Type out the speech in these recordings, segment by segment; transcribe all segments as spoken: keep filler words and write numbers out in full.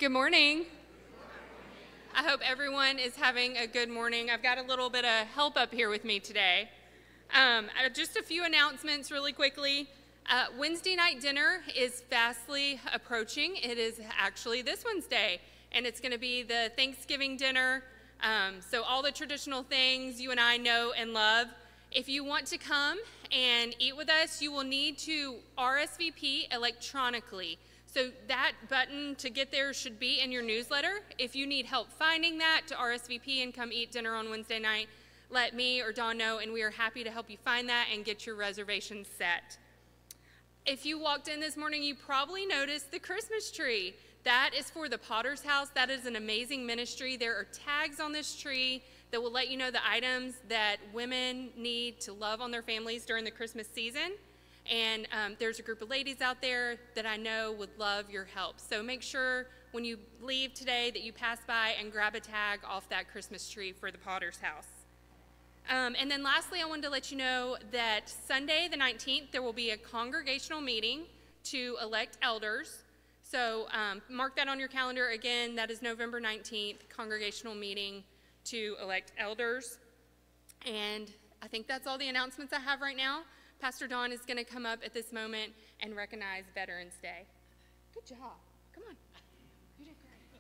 Good morning. I hope everyone is having a good morning. I've got a little bit of help up here with me today. Um, just a few announcements really quickly. Uh, Wednesday night dinner is fastly approaching. It is actually this Wednesday, and it's going to be the Thanksgiving dinner. Um, so all the traditional things you and I know and love. If you want to come and eat with us, you will need to R S V P electronically. So that button to get there should be in your newsletter. If you need help finding that to R S V P and come eat dinner on Wednesday night, let me or Dawn know, and we are happy to help you find that and get your reservation set. If you walked in this morning, you probably noticed the Christmas tree. That is for the Potter's House. That is an amazing ministry. There are tags on this tree that will let you know the items that women need to love on their families during the Christmas season. And um, there's a group of ladies out there that I know would love your help. So make sure when you leave today that you pass by and grab a tag off that Christmas tree for the Potter's House. Um, and then lastly, I wanted to let you know that Sunday the nineteenth, there will be a congregational meeting to elect elders. So um, mark that on your calendar. Again, that is November nineteenth, congregational meeting to elect elders. And I think that's all the announcements I have right now. Pastor Dawn is going to come up at this moment and recognize Veterans Day. Good job. Come on. You did great.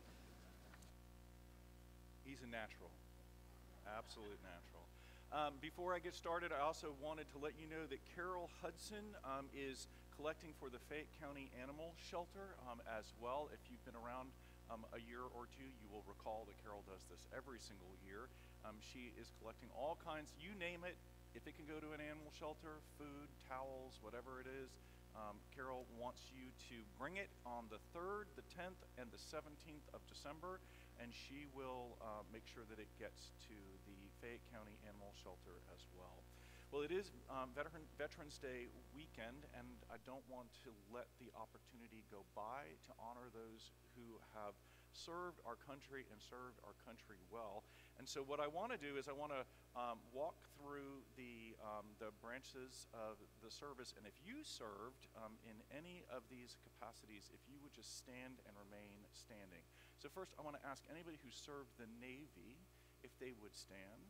He's a natural. Absolute natural. Um, before I get started, I also wanted to let you know that Carol Hudson um, is collecting for the Fayette County Animal Shelter um, as well. If you've been around um, a year or two, you will recall that Carol does this every single year. Um, she is collecting all kinds, you name it. If it can go to an animal shelter, food, towels, whatever it is, um, Carol wants you to bring it on the third, the tenth, and the seventeenth of December, and she will uh, make sure that it gets to the Fayette County Animal Shelter as well. Well, it is um, Veteran, Veterans Day weekend, and I don't want to let the opportunity go by to honor those who have served our country and served our country well. And so what I want to do is I want to um, walk through the, um, the branches of the service, and if you served um, in any of these capacities, if you would just stand and remain standing. So first I want to ask anybody who served the Navy if they would stand.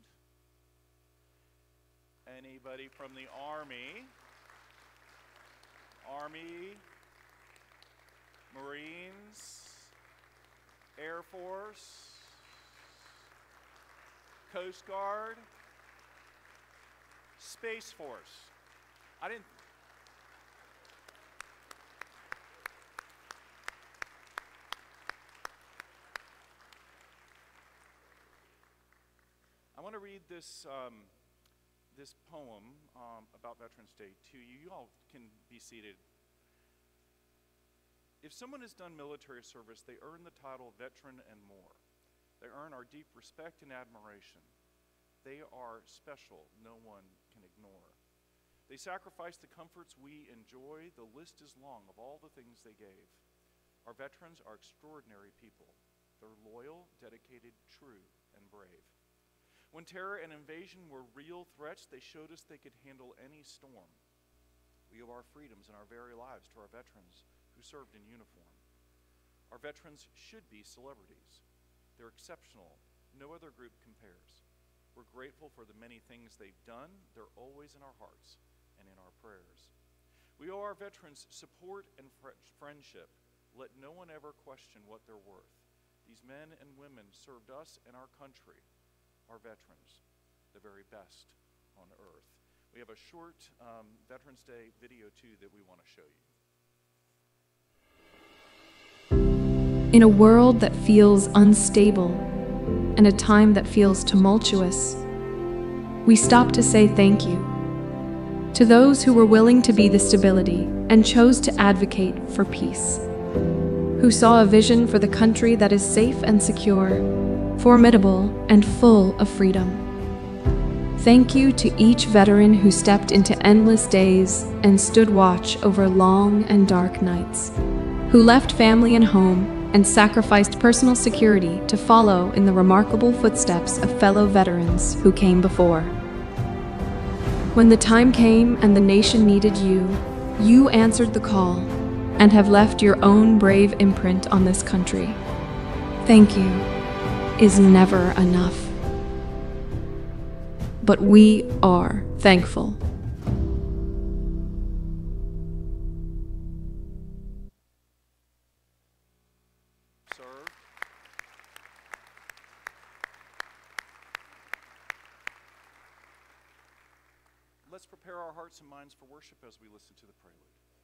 Anybody from the Army? Army, Marines, Air Force, Coast Guard, Space Force. I didn't. I want to read this um, this poem um, about Veterans Day to you. You all can be seated. If someone has done military service, they earn the title veteran and more. They earn our deep respect and admiration. They are special, no one can ignore. They sacrifice the comforts we enjoy. The list is long of all the things they gave. Our veterans are extraordinary people. They're loyal, dedicated, true, and brave. When terror and invasion were real threats, they showed us they could handle any storm. We owe our freedoms and our very lives to our veterans who served in uniform. Our veterans should be celebrities. They're exceptional. No other group compares. We're grateful for the many things they've done. They're always in our hearts and in our prayers. We owe our veterans support and friendship. Let no one ever question what they're worth. These men and women served us and our country, our veterans, the very best on earth. We have a short um, Veterans Day video too that we want to show you. In a world that feels unstable and a time that feels tumultuous, we stop to say thank you to those who were willing to be the stability and chose to advocate for peace, who saw a vision for the country that is safe and secure, formidable and full of freedom. Thank you to each veteran who stepped into endless days and stood watch over long and dark nights, who left family and home and sacrificed personal security to follow in the remarkable footsteps of fellow veterans who came before. When the time came and the nation needed you, you answered the call and have left your own brave imprint on this country. Thank you is never enough. But we are thankful. Sir. Let's prepare our hearts and minds for worship as we listen to the prelude.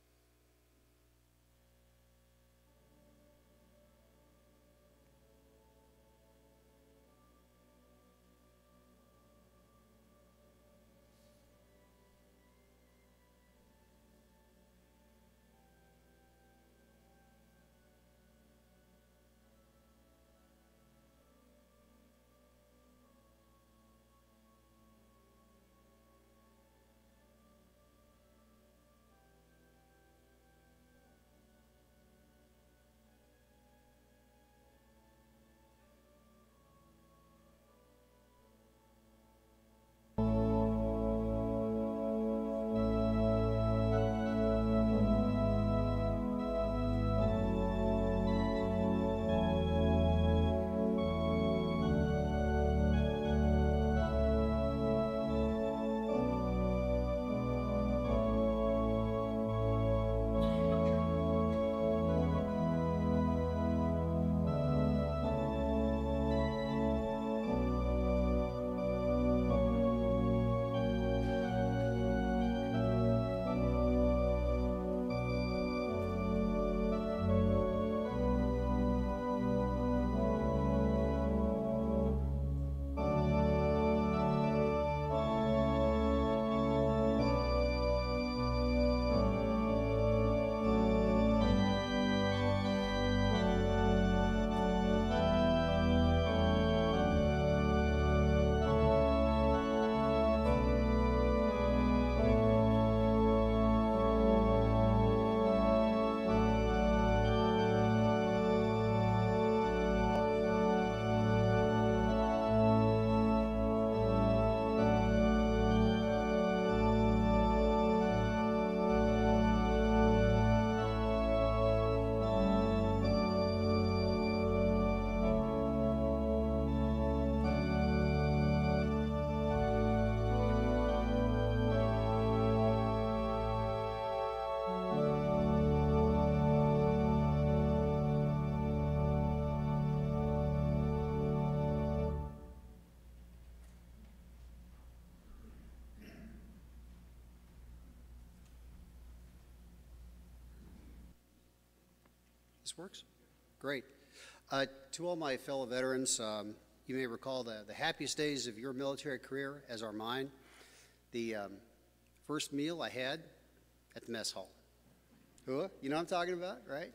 This works? Great. Uh, to all my fellow veterans, um, you may recall the, the happiest days of your military career as are mine. The um, first meal I had at the mess hall. Huh? You know what I'm talking about, right?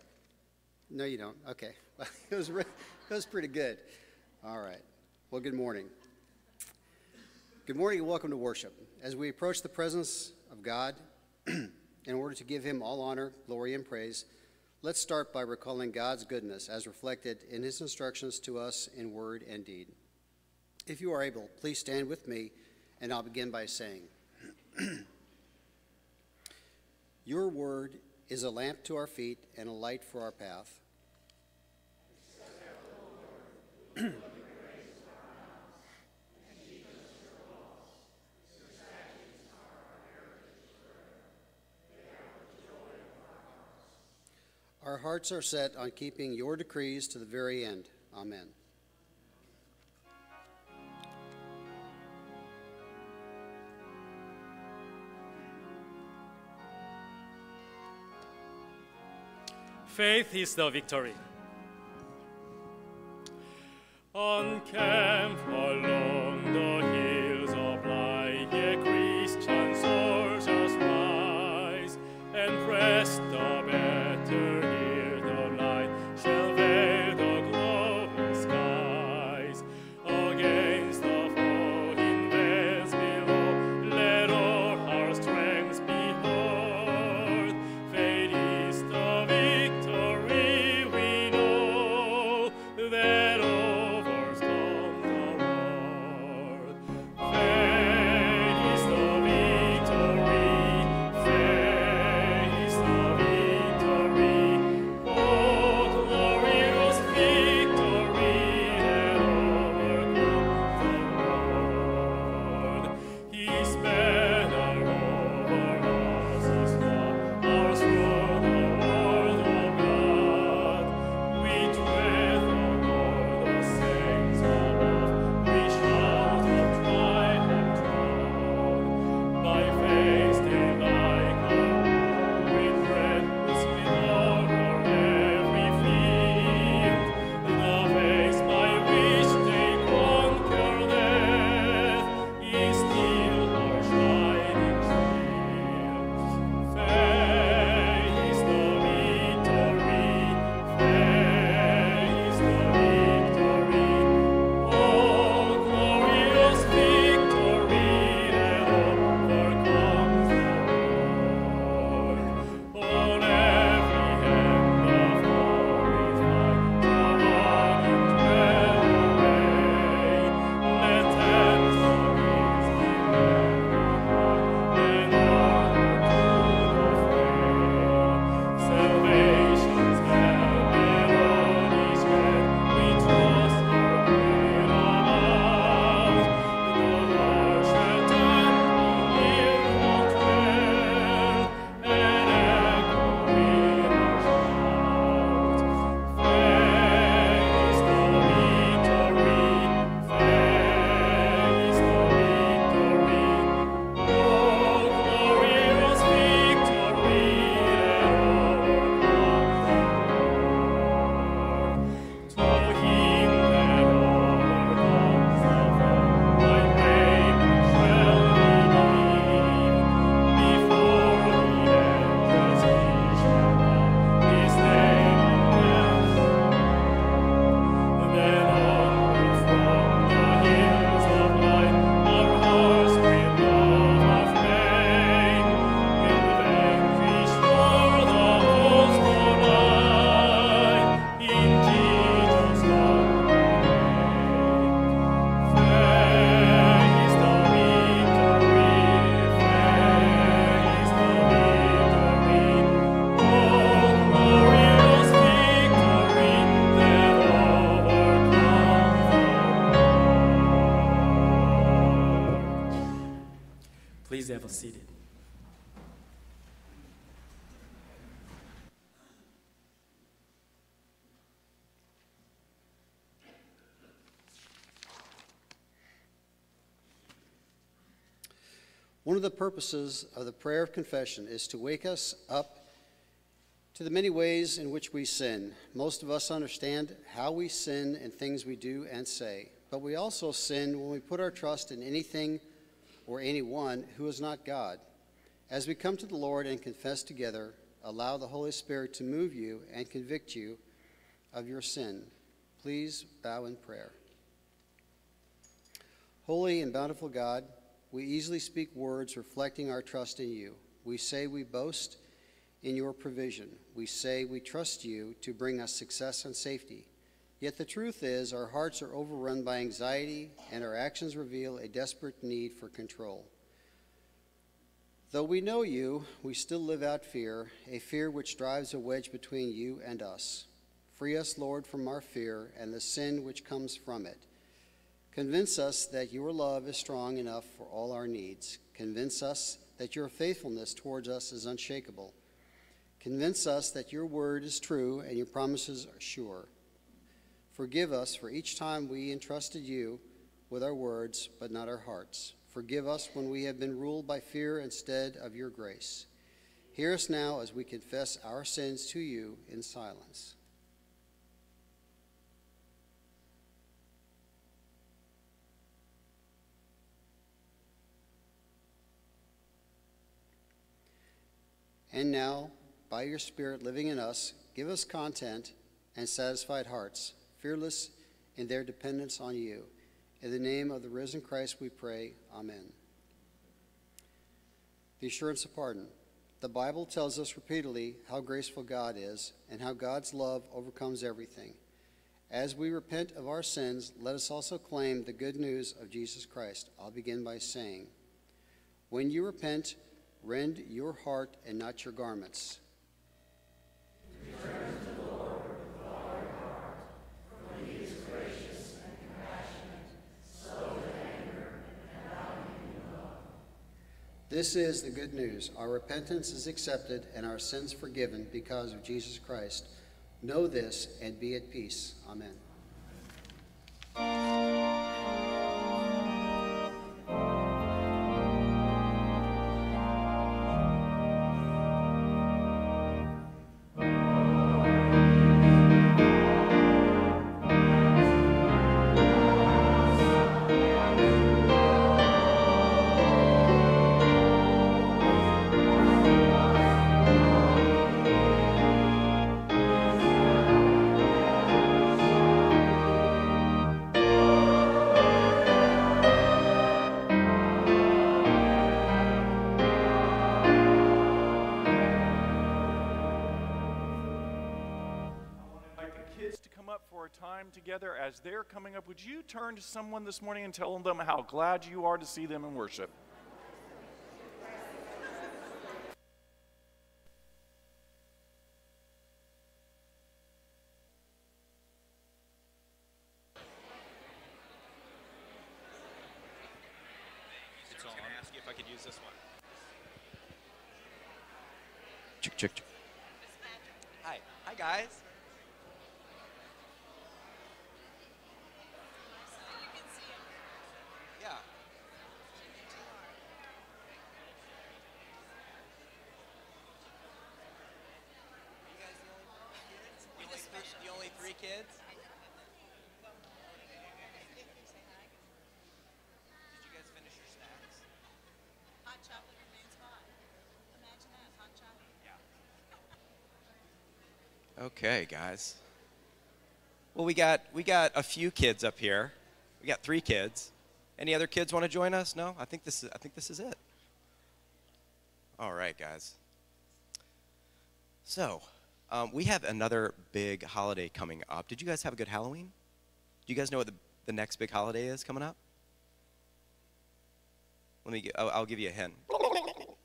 No, you don't. Okay. it, was re- it was pretty good. All right. Well, good morning. Good morning and welcome to worship. As we approach the presence of God, in order to give him all honor, glory, and praise, let's start by recalling God's goodness as reflected in his instructions to us in word and deed. If you are able, please stand with me, and I'll begin by saying, Your word is a lamp to our feet and a light for our path. Our hearts are set on keeping your decrees to the very end. Amen. Faith is the victory. On camp along the hills of light, ye Christian soldiers rise and press the better near the light shall veil the glowing skies. Against the falling veils below, let all our strengths be heard. Faith is the victory we know that overcomes the world. have a seated. One of the purposes of the prayer of confession is to wake us up to the many ways in which we sin. Most of us understand how we sin in things we do and say, but we also sin when we put our trust in anything or anyone who is not God. As we come to the Lord and confess together, allow the Holy Spirit to move you and convict you of your sin. Please bow in prayer. Holy and bountiful God, we easily speak words reflecting our trust in you. We say we boast in your provision. We say we trust you to bring us success and safety. Yet the truth is our hearts are overrun by anxiety and our actions reveal a desperate need for control. Though we know you, we still live out fear, a fear which drives a wedge between you and us. Free us, Lord, from our fear and the sin which comes from it. Convince us that your love is strong enough for all our needs. Convince us that your faithfulness towards us is unshakable. Convince us that your word is true and your promises are sure. Forgive us for each time we entrusted you with our words, but not our hearts. Forgive us when we have been ruled by fear instead of your grace. Hear us now as we confess our sins to you in silence. And now, by your Spirit living in us, give us content and satisfied hearts, fearless in their dependence on you. In the name of the risen Christ we pray, amen. The assurance of pardon. The Bible tells us repeatedly how graceful God is and how God's love overcomes everything. As we repent of our sins, let us also claim the good news of Jesus Christ. I'll begin by saying, when you repent, rend your heart and not your garments. Return to the Lord with all your heart, for he is gracious and compassionate, slow to anger, and abounding in love. This is the good news. Our repentance is accepted and our sins forgiven because of Jesus Christ. Know this and be at peace. Amen. Time together. As they're coming up, would you turn to someone this morning and tell them how glad you are to see them in worship? I was going to ask you if I could use this one. Chick, chick, chick. Hi. Hi, guys. Yeah. Are you guys the only kids? The only three, the only three kids? Did you guys finish your snacks? Hot chocolate remains hot. Imagine that, hot chocolate. Yeah. Okay, guys. Well, we got we got a few kids up here. We got three kids. Any other kids want to join us? No? I think this is I think this is it. All right, guys. So, um, we have another big holiday coming up. Did you guys have a good Halloween? Do you guys know what the, the next big holiday is coming up? Let me. I'll, I'll give you a hint. All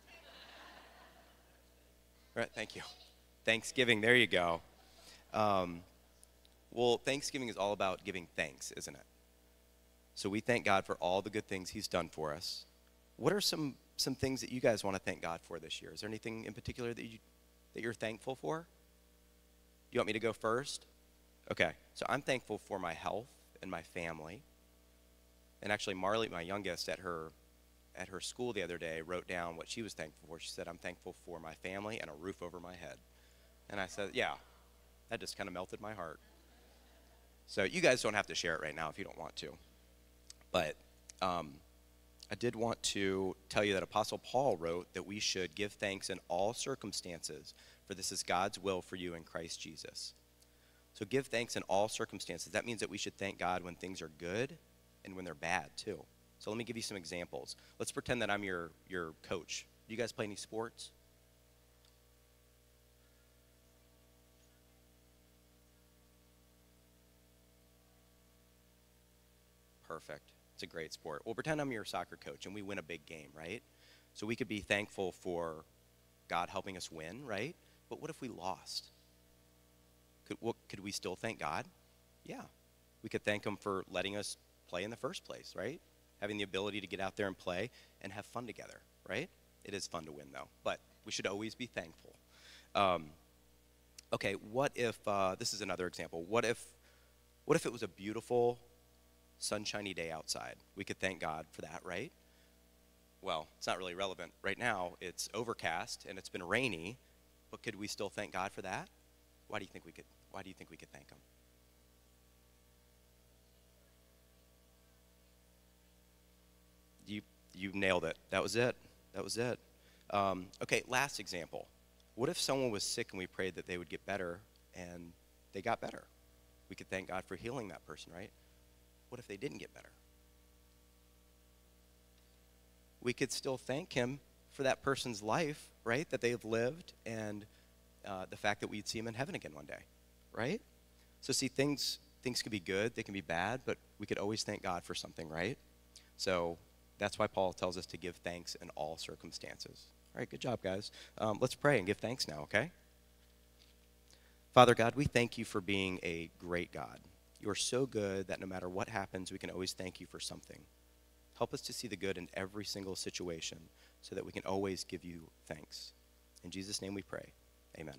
right. Thank you. Thanksgiving. There you go. Um, well, Thanksgiving is all about giving thanks, isn't it? So we thank God for all the good things he's done for us. What are some some things that you guys want to thank God for this year? Is there anything in particular that you that you're thankful for? You want me to go first? Okay, so I'm thankful for my health and my family. And actually, Marley, my youngest, at her at her school the other day, wrote down what she was thankful for. She said, "I'm thankful for my family and a roof over my head." And I said, yeah, that just kind of melted my heart. So you guys don't have to share it right now if you don't want to. But um, I did want to tell you that Apostle Paul wrote that we should give thanks in all circumstances, for this is God's will for you in Christ Jesus. So give thanks in all circumstances. That means that we should thank God when things are good and when they're bad too. So let me give you some examples. Let's pretend that I'm your, your coach. Do you guys play any sports? Perfect. It's a great sport. Well, pretend I'm your soccer coach and we win a big game, right? So we could be thankful for God helping us win, right? But what if we lost? Could, what, could we still thank God? Yeah. We could thank him for letting us play in the first place, right? Having the ability to get out there and play and have fun together, right? It is fun to win, though, but we should always be thankful. Um, okay, what if, uh, this is another example, what if, what if it was a beautiful, sunshiny day outside? We could thank God for that, right? Well, it's not really relevant right now. It's overcast and it's been rainy, but could we still thank God for that? Why do you think we could, why do you think we could thank him? You, you nailed it. That was it. That was it. Um, okay, last example. What if someone was sick and we prayed that they would get better and they got better? We could thank God for healing that person, right? What if they didn't get better? We could still thank him for that person's life, right, that they have lived, and uh, the fact that we'd see him in heaven again one day, right? So see, things, things can be good, they can be bad, but we could always thank God for something, right? So that's why Paul tells us to give thanks in all circumstances. All right, good job, guys. Um, let's pray and give thanks now, okay? Father God, we thank you for being a great God. You are so good that no matter what happens, we can always thank you for something. Help us to see the good in every single situation so that we can always give you thanks. In Jesus' name we pray. Amen.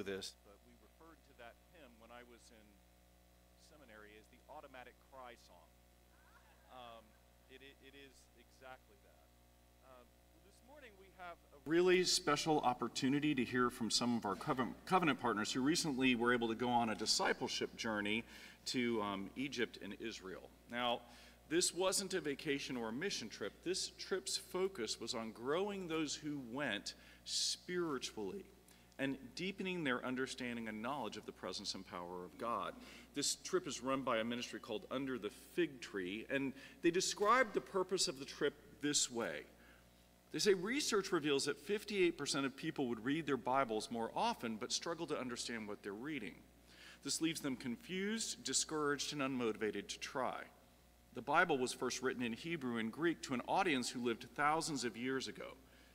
this, but we referred to that hymn when I was in seminary as the automatic cry song. Um, it, it, it is exactly that. Um, well, this morning we have a really special opportunity to hear from some of our covenant, covenant partners who recently were able to go on a discipleship journey to um, Egypt and Israel. Now, this wasn't a vacation or a mission trip. This trip's focus was on growing those who went spiritually and deepening their understanding and knowledge of the presence and power of God. This trip is run by a ministry called Under the Fig Tree, and they describe the purpose of the trip this way. They say research reveals that fifty-eight percent of people would read their Bibles more often but struggle to understand what they're reading. This leaves them confused, discouraged, and unmotivated to try. The Bible was first written in Hebrew and Greek to an audience who lived thousands of years ago.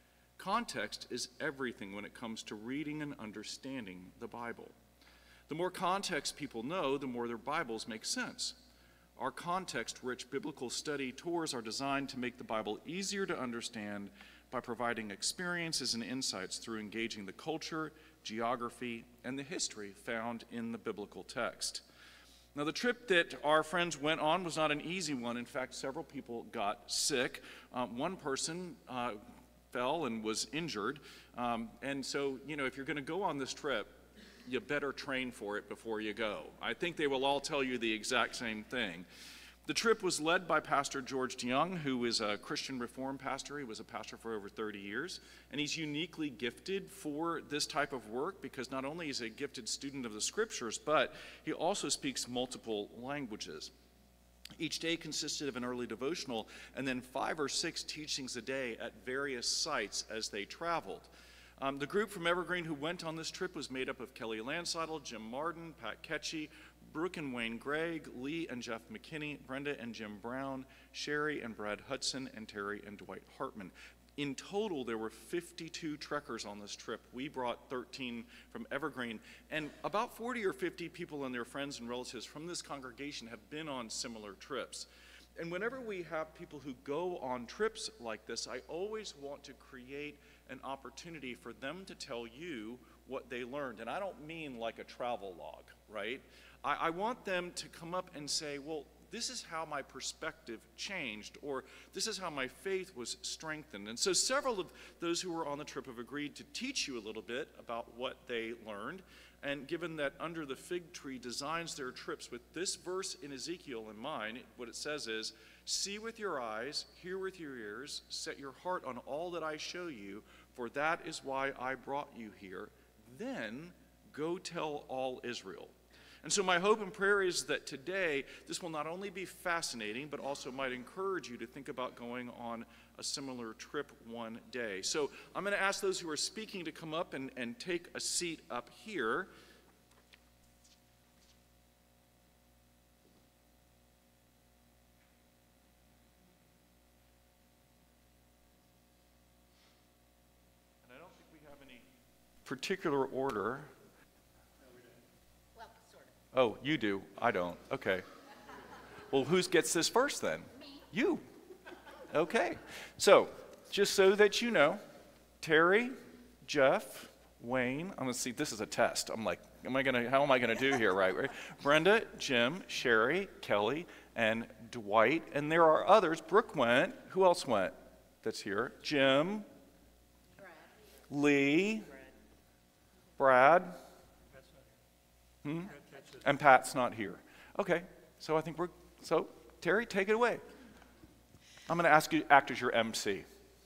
Context is everything when it comes to reading and understanding the Bible. The more context people know, the more their Bibles make sense. Our context-rich biblical study tours are designed to make the Bible easier to understand by providing experiences and insights through engaging the culture, geography, and the history found in the biblical text. Now, the trip that our friends went on was not an easy one. In fact, several people got sick. Um, one person uh, fell and was injured. Um, and so, you know, if you're going to go on this trip, you better train for it before you go. I think they will all tell you the exact same thing. The trip was led by Pastor George DeYoung, who is a Christian Reformed pastor. He was a pastor for over thirty years, and he's uniquely gifted for this type of work because not only is he a gifted student of the scriptures, but he also speaks multiple languages. Each day consisted of an early devotional and then five or six teachings a day at various sites as they traveled. Um, the group from Evergreen who went on this trip was made up of Kelly Landsidle, Jim Martin, Pat Ketchy, Brooke and Wayne Gregg, Lee and Jeff McKinney, Brenda and Jim Brown, Sherry and Brad Hudson, and Terry and Dwight Hartman. In total, there were fifty-two trekkers on this trip. We brought thirteen from Evergreen, and about forty or fifty people and their friends and relatives from this congregation have been on similar trips. And whenever we have people who go on trips like this, I always want to create an opportunity for them to tell you what they learned. And I don't mean like a travel log, right? I, I want them to come up and say, well, this is how my perspective changed, or this is how my faith was strengthened. And so several of those who were on the trip have agreed to teach you a little bit about what they learned. And given that Under the Fig Tree designs their trips with this verse in Ezekiel in mind, what it says is, see with your eyes, hear with your ears, set your heart on all that I show you, for that is why I brought you here. Then go tell all Israel. And so my hope and prayer is that today this will not only be fascinating, but also might encourage you to think about going on a similar trip one day. So I'm going to ask those who are speaking to come up and, and take a seat up here. And I don't think we have any particular order. Oh, you do. I don't. Okay. Well, who gets this first then? Me. You. Okay. So, just so that you know, Terry, Jeff, Wayne, I'm going to see, this is a test. I'm like, am I going to, how am I going to do here, right? right? Brenda, Jim, Sherry, Kelly, and Dwight. And there are others. Brooke went. Who else went that's here? Jim. Brad. Lee. Brad. Brad. Hmm? And Pat's not here. Okay, so I think we're, so Terry, take it away. I'm going to ask you to act as your M C.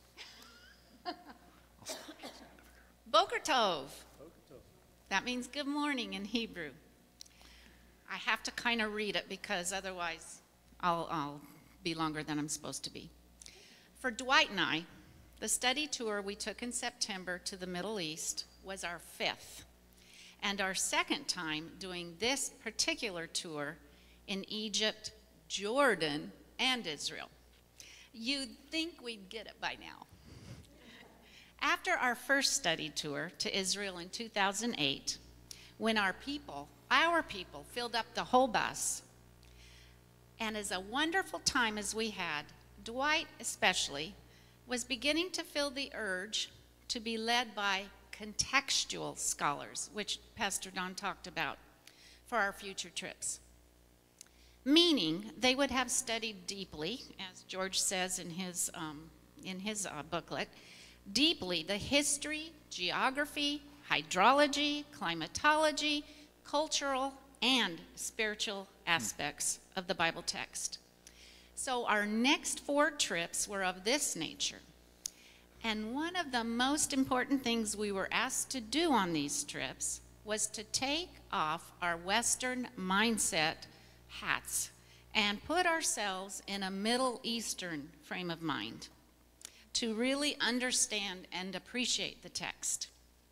Boker Tov. That means good morning in Hebrew. I have to kind of read it because otherwise I'll, I'll be longer than I'm supposed to be. For Dwight and I, the study tour we took in September to the Middle East was our fifth. And our second time doing this particular tour in Egypt, Jordan, and Israel. You'd think we'd get it by now. After our first study tour to Israel in two thousand eight, when our people, our people, filled up the whole bus, and as a wonderful time as we had, Dwight especially was beginning to feel the urge to be led by contextual scholars, which Pastor Don talked about, for our future trips. Meaning they would have studied deeply, as George says in his, um, in his uh, booklet, deeply the history, geography, hydrology, climatology, cultural, and spiritual aspects of the Bible text. So our next four trips were of this nature. And one of the most important things we were asked to do on these trips was to take off our Western mindset hats and put ourselves in a Middle Eastern frame of mind to really understand and appreciate the text.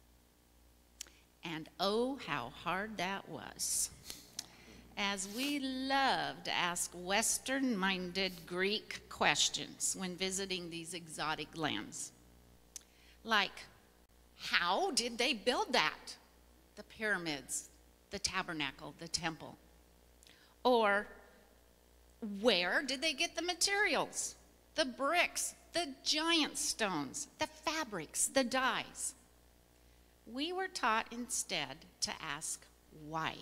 And oh, how hard that was. As we love to ask Western-minded Greek questions when visiting these exotic lands. Like, how did they build that? The pyramids, the tabernacle, the temple. Or, where did they get the materials? The bricks, the giant stones, the fabrics, the dyes. We were taught instead to ask why.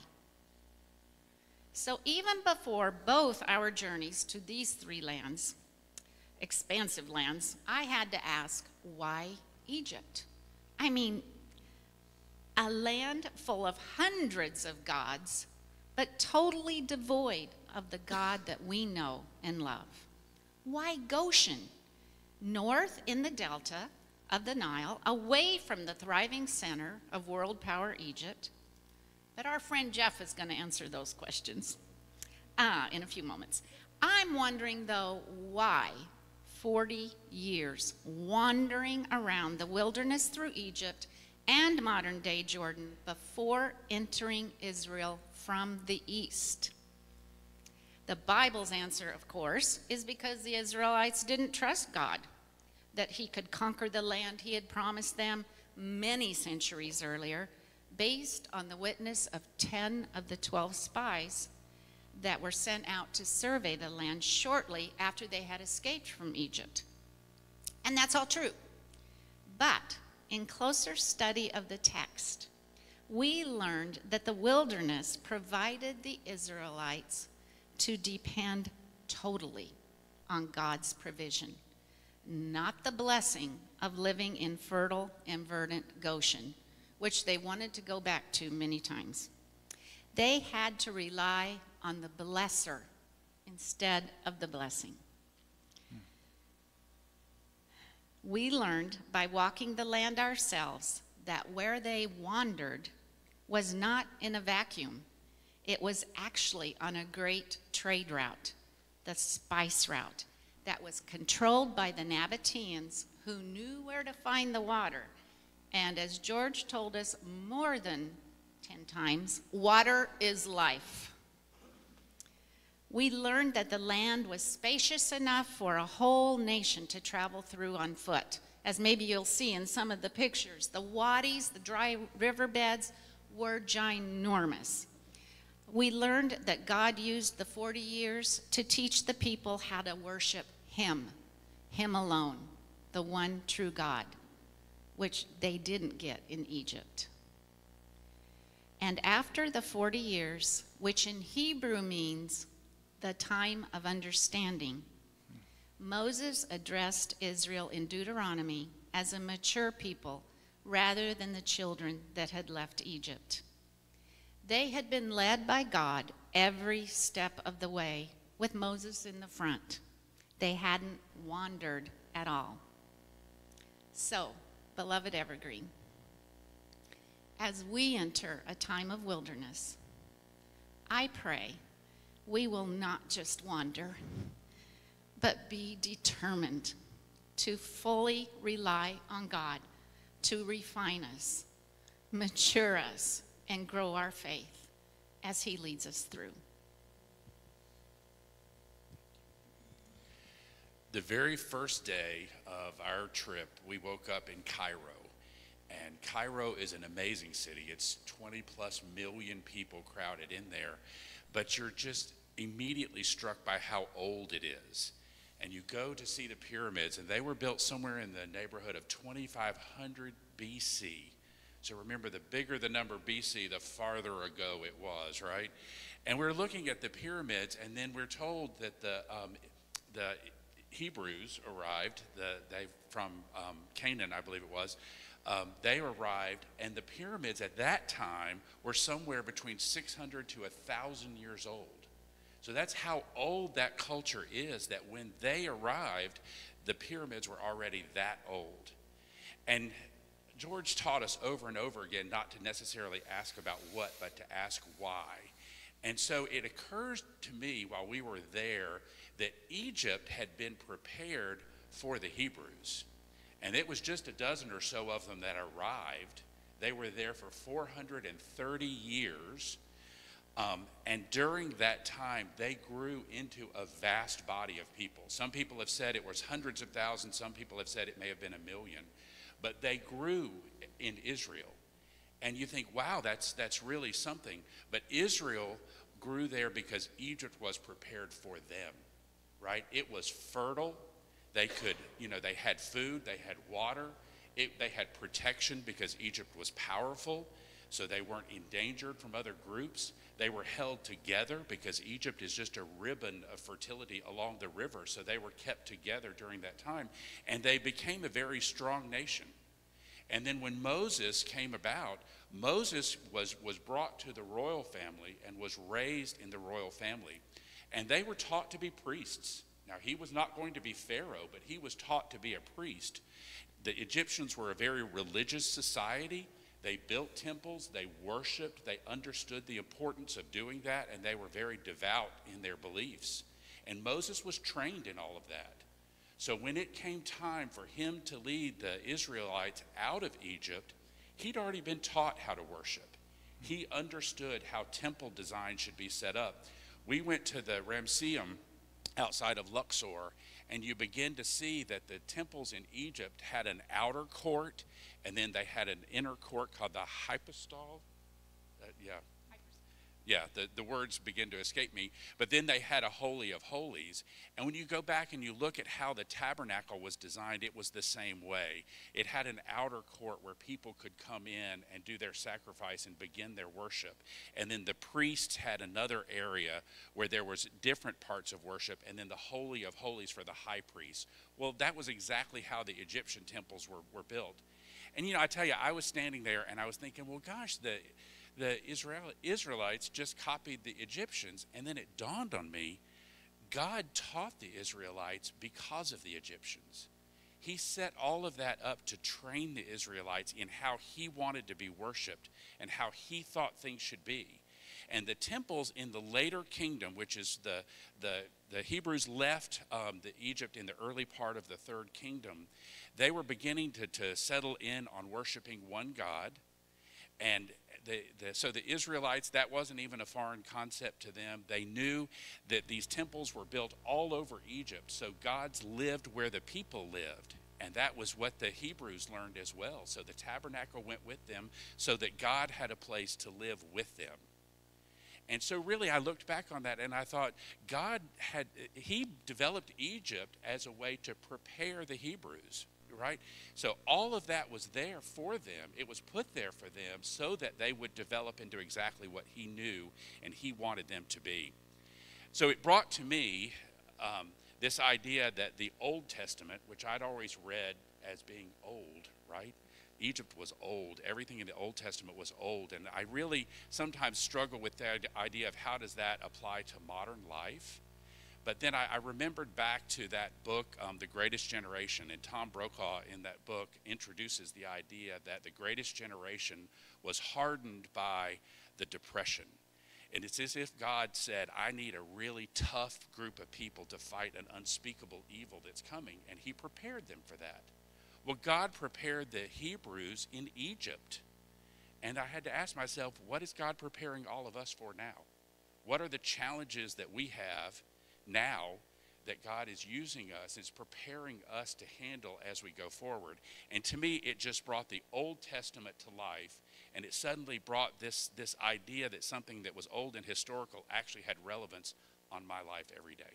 So even before both our journeys to these three lands, expansive lands, I had to ask, why Egypt? I mean, a land full of hundreds of gods, but totally devoid of the God that we know and love. Why Goshen? North in the delta of the Nile, away from the thriving center of world power Egypt. But our friend Jeff is going to answer those questions uh, in a few moments. I'm wondering, though, why forty years wandering around the wilderness through Egypt and modern-day Jordan before entering Israel from the east? The Bible's answer, of course, is because the Israelites didn't trust God, that he could conquer the land he had promised them many centuries earlier, based on the witness of ten of the twelve spies that were sent out to survey the land shortly after they had escaped from Egypt. And that's all true. But in closer study of the text, we learned that the wilderness provided the Israelites to depend totally on God's provision, not the blessing of living in fertile and verdant Goshen, which they wanted to go back to many times. They had to rely on the blesser instead of the blessing. Hmm. We learned by walking the land ourselves that where they wandered was not in a vacuum. It was actually on a great trade route, the spice route, that was controlled by the Nabateans, who knew where to find the water. And as George told us more than ten times, water is life. We learned that the land was spacious enough for a whole nation to travel through on foot. As maybe you'll see in some of the pictures, the wadis, the dry riverbeds, were ginormous. We learned that God used the forty years to teach the people how to worship him, him alone, the one true God, which they didn't get in Egypt. And after the forty years, which in Hebrew means the time of understanding, Moses addressed Israel in Deuteronomy as a mature people rather than the children that had left Egypt. They had been led by God every step of the way, with Moses in the front. They hadn't wandered at all. So, beloved Evergreen, as we enter a time of wilderness, I pray we will not just wander, but be determined to fully rely on God to refine us, mature us, and grow our faith as he leads us through. The very first day of our trip, we woke up in Cairo. And Cairo is an amazing city. It's twenty plus million people crowded in there. But you're just immediately struck by how old it is. And you go to see the pyramids, and they were built somewhere in the neighborhood of twenty-five hundred B C. So remember, the bigger the number B C, the farther ago it was, right? And we're looking at the pyramids, and then we're told that the um, the Hebrews arrived, the, they from um, Canaan, I believe it was. Um, they arrived, and the pyramids at that time were somewhere between six hundred to one thousand years old. So that's how old that culture is, that when they arrived, the pyramids were already that old. And George taught us over and over again not to necessarily ask about what, but to ask why. And so it occurs to me while we were there that Egypt had been prepared for the Hebrews. And it was just a dozen or so of them that arrived. They were there for four hundred thirty years. Um, and during that time, they grew into a vast body of people. Some people have said it was hundreds of thousands. Some people have said it may have been a million. But they grew in Israel. And you think, wow, that's, that's really something. But Israel grew there because Egypt was prepared for them, right? It was fertile. They could, you know, they had food, they had water. It, they had protection because Egypt was powerful, so they weren't endangered from other groups. They were held together because Egypt is just a ribbon of fertility along the river, so they were kept together during that time, and they became a very strong nation. And then when Moses came about, Moses was, was brought to the royal family and was raised in the royal family, and they were taught to be priests. Now, he was not going to be Pharaoh, but he was taught to be a priest. The Egyptians were a very religious society. They built temples, they worshiped, they understood the importance of doing that, and they were very devout in their beliefs. And Moses was trained in all of that. So when it came time for him to lead the Israelites out of Egypt, he'd already been taught how to worship. He understood how temple design should be set up. We went to the Ramesseum outside of Luxor, and you begin to see that the temples in Egypt had an outer court, and then they had an inner court called the hypostyle. Uh, yeah. Yeah, the, the words begin to escape me. But then they had a Holy of Holies. And when you go back and you look at how the tabernacle was designed, it was the same way. It had an outer court where people could come in and do their sacrifice and begin their worship. And then the priests had another area where there was different parts of worship, and then the Holy of Holies for the high priest. Well, that was exactly how the Egyptian temples were, were built. And, you know, I tell you, I was standing there and I was thinking, well, gosh, the... The Israel, Israelites just copied the Egyptians, and then it dawned on me, God taught the Israelites because of the Egyptians. He set all of that up to train the Israelites in how he wanted to be worshiped and how he thought things should be. And the temples in the later kingdom, which is the, the, the Hebrews left um, the Egypt in the early part of the third kingdom, they were beginning to, to settle in on worshiping one God. And the, the, so the Israelites, that wasn't even a foreign concept to them. They knew that these temples were built all over Egypt, so gods lived where the people lived. And that was what the Hebrews learned as well. So the tabernacle went with them so that God had a place to live with them. And so really I looked back on that and I thought God had, he developed Egypt as a way to prepare the Hebrews. Right? So all of that was there for them. It was put there for them so that they would develop into exactly what he knew and he wanted them to be. So it brought to me um, this idea that the Old Testament, which I'd always read as being old, right? Egypt was old. Everything in the Old Testament was old. And I really sometimes struggle with the idea of how does that apply to modern life? But then I, I remembered back to that book, um, The Greatest Generation, and Tom Brokaw in that book introduces the idea that the greatest generation was hardened by the Depression. And it's as if God said, I need a really tough group of people to fight an unspeakable evil that's coming, and he prepared them for that. Well, God prepared the Hebrews in Egypt. And I had to ask myself, what is God preparing all of us for now? What are the challenges that we have now that God is using us, is preparing us to handle as we go forward? And to me, it just brought the Old Testament to life, and it suddenly brought this, this idea that something that was old and historical actually had relevance on my life every day.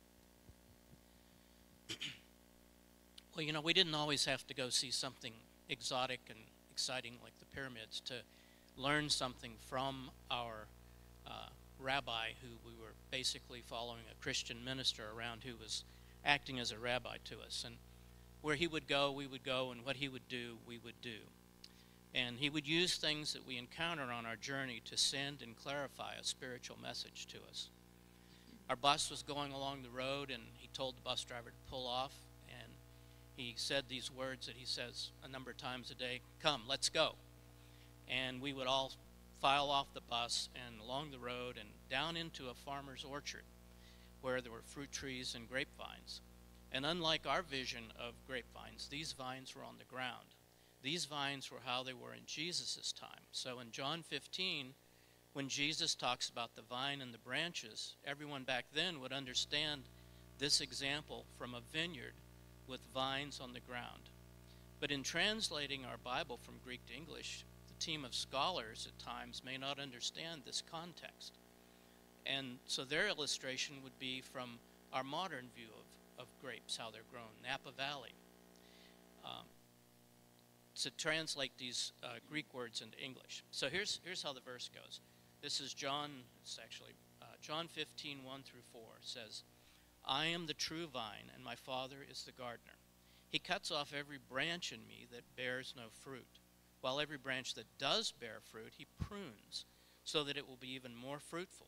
Well, you know, we didn't always have to go see something exotic and exciting like the pyramids to learn something from our uh, rabbi, who we were basically following a Christian minister around who was acting as a rabbi to us. And where he would go, we would go, and what he would do, we would do. And he would use things that we encounter on our journey to send and clarify a spiritual message to us. Our bus was going along the road, and he told the bus driver to pull off, and he said these words that he says a number of times a day: "Come, let's go." And we would all file off the bus and along the road and down into a farmer's orchard where there were fruit trees and grapevines. And unlike our vision of grapevines, these vines were on the ground. These vines were how they were in Jesus' time. So in John fifteen, when Jesus talks about the vine and the branches, everyone back then would understand this example from a vineyard with vines on the ground. But in translating our Bible from Greek to English, the team of scholars at times may not understand this context. And so their illustration would be from our modern view of, of grapes, how they're grown, Napa Valley. Um, to translate these uh, Greek words into English. So here's, here's how the verse goes. This is John, it's actually uh, John fifteen, one through four says, "I am the true vine, and my Father is the gardener. He cuts off every branch in me that bears no fruit, while every branch that does bear fruit he prunes, so that it will be even more fruitful.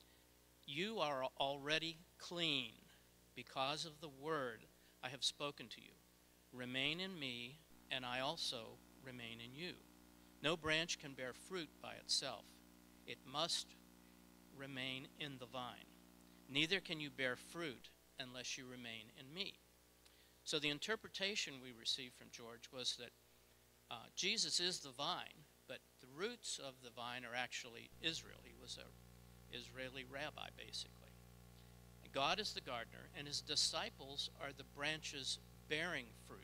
You are already clean because of the word I have spoken to you. Remain in me, and I also remain in you. No branch can bear fruit by itself. It must remain in the vine. Neither can you bear fruit unless you remain in me." So the interpretation we received from George was that uh, Jesus is the vine, but the roots of the vine are actually Israel. He was an Israeli rabbi, basically. God is the gardener, and his disciples are the branches bearing fruit.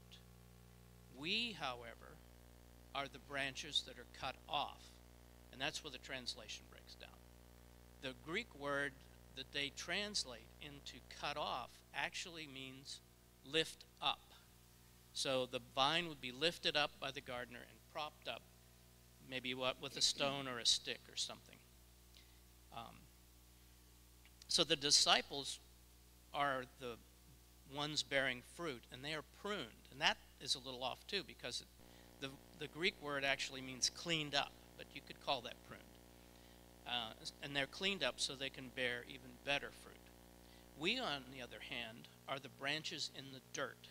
We, however, are the branches that are cut off. And that's where the translation breaks down. The Greek word that they translate into cut off actually means lift up. So the vine would be lifted up by the gardener and propped up, maybe what, with a stone or a stick or something. Um, so the disciples are the ones bearing fruit, and they are pruned. And that is a little off too, because it, the, the Greek word actually means cleaned up, but you could call that pruned. Uh, and they're cleaned up so they can bear even better fruit. We, on the other hand, are the branches in the dirt.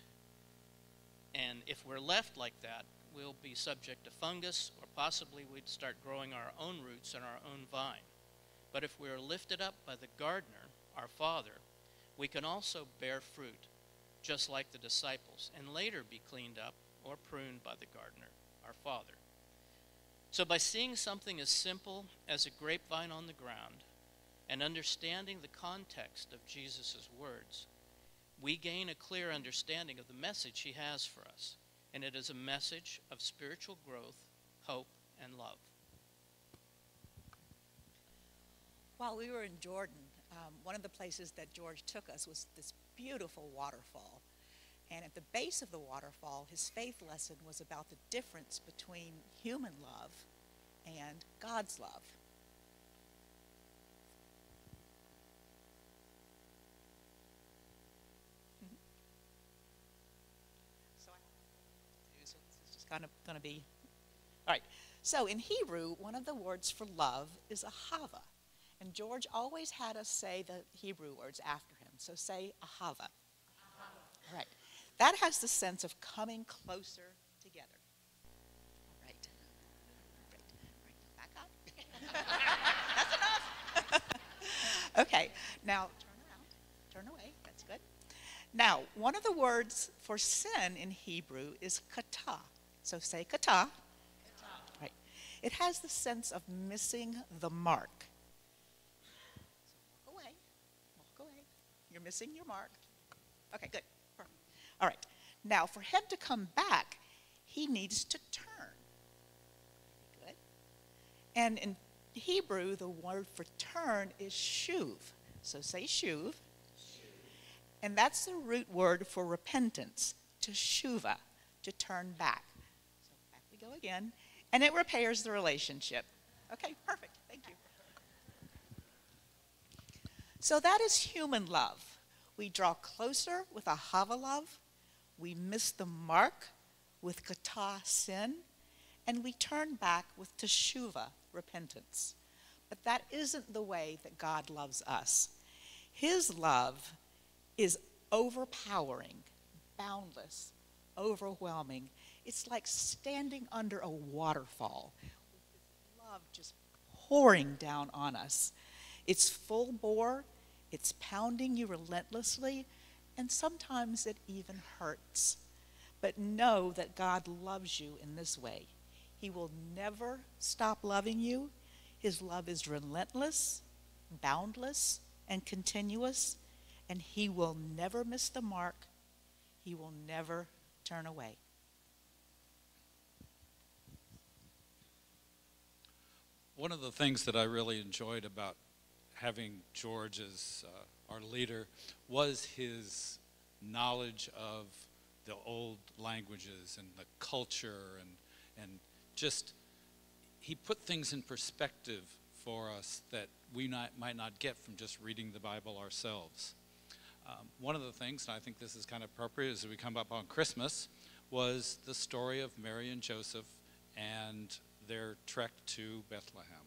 And if we're left like that, we'll be subject to fungus, or possibly we'd start growing our own roots in our own vine. But if we're lifted up by the gardener, our Father, we can also bear fruit, just like the disciples, and later be cleaned up or pruned by the gardener, our Father. So by seeing something as simple as a grapevine on the ground and understanding the context of Jesus' words, we gain a clear understanding of the message he has for us. And it is a message of spiritual growth, hope, and love. While we were in Jordan, um, one of the places that George took us was this beautiful waterfall. And at the base of the waterfall, his faith lesson was about the difference between human love and God's love. Mm-hmm. So I so it's just kind of going to be, all right. So in Hebrew, one of the words for love is ahava. And George always had us say the Hebrew words after him. So say ahava. Ahava. All right. That has the sense of coming closer together. All right. All right. All right. Back up. That's enough. Okay. Now, turn around. Turn away. That's good. Now, one of the words for sin in Hebrew is kata. So say kata. Kata. Right. It has the sense of missing the mark. So walk away. Walk away. You're missing your mark. Okay, good. Perfect. All right. Now, for him to come back, he needs to turn. Good. And in Hebrew, the word for turn is shuv. So say shuv. And that's the root word for repentance, to shuva, to turn back. So go again. And it repairs the relationship. Okay, perfect. Thank you. So that is human love. We draw closer with ahava love. We miss the mark with kata, sin. And we turn back with teshuva, repentance. But that isn't the way that God loves us. His love is overpowering, boundless, overwhelming. It's like standing under a waterfall with His love just pouring down on us. It's full bore, it's pounding you relentlessly, and sometimes it even hurts. But know that God loves you in this way. He will never stop loving you. His love is relentless, boundless, and continuous, and He will never miss the mark. He will never turn away. One of the things that I really enjoyed about having George as uh, our leader was his knowledge of the old languages and the culture, and and just he put things in perspective for us that we not, might not get from just reading the Bible ourselves. Um, one of the things, and I think this is kind of appropriate as we come up on Christmas, was the story of Mary and Joseph and their trek to Bethlehem.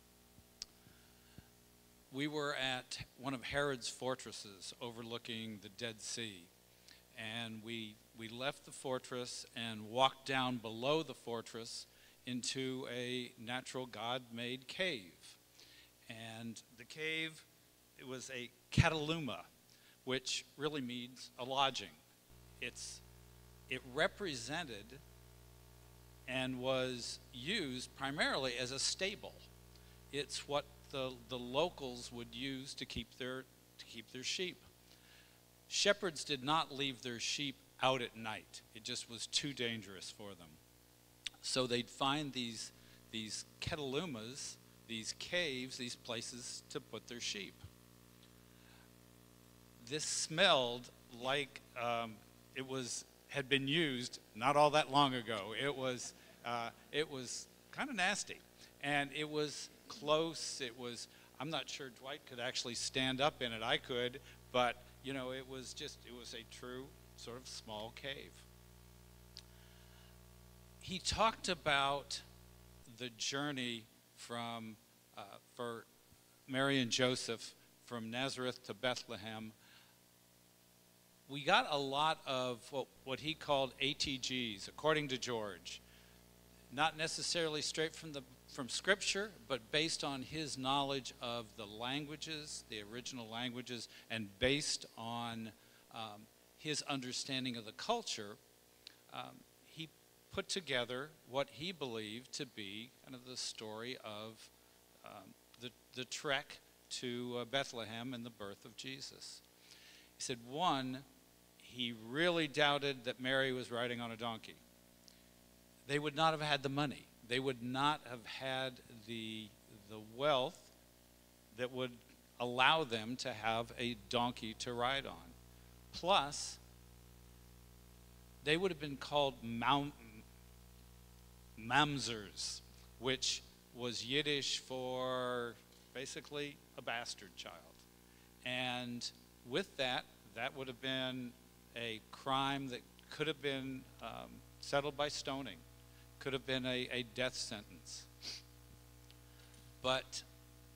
We were at one of Herod's fortresses overlooking the Dead Sea, and we, we left the fortress and walked down below the fortress into a natural God-made cave. And the cave, it was a kataluma, which really means a lodging. It's, it represented and was used primarily as a stable. It's what the, the locals would use to keep their, to keep their sheep. Shepherds did not leave their sheep out at night. It just was too dangerous for them. So they'd find these, these katalumas, these caves, these places to put their sheep. This smelled like um, it was had been used not all that long ago. It was uh, it was kind of nasty, and it was close. It was I'm not sure Dwight could actually stand up in it. I could, but you know, it was just it was a true sort of small cave. He talked about the journey from uh, for Mary and Joseph from Nazareth to Bethlehem. We got a lot of what, what he called A T Gs, according to George. Not necessarily straight from the from Scripture, but based on his knowledge of the languages, the original languages, and based on um, his understanding of the culture, um, he put together what he believed to be kind of the story of um, the, the trek to uh, Bethlehem and the birth of Jesus. He said, one, he really doubted that Mary was riding on a donkey. They would not have had the money. They would not have had the, the wealth that would allow them to have a donkey to ride on. Plus, they would have been called mam- mamzers, which was Yiddish for basically a bastard child. And with that, that would have been a crime that could have been um, settled by stoning, could have been a, a death sentence. But